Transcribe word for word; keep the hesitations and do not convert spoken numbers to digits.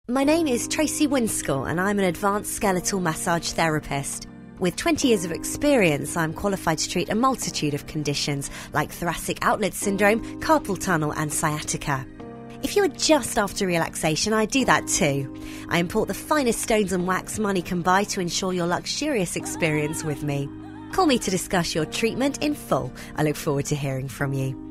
My name is TraceyWinskill and I'm an advanced skeletal massage therapist. With twenty years of experience, I'm qualified to treat a multitude of conditions like thoracic outlet syndrome, carpal tunnel and sciatica. If you are just after relaxation, I do that too. I import the finest stones and wax money can buy to ensure your luxurious experience with me. Call me to discuss your treatment in full. I look forward to hearing from you.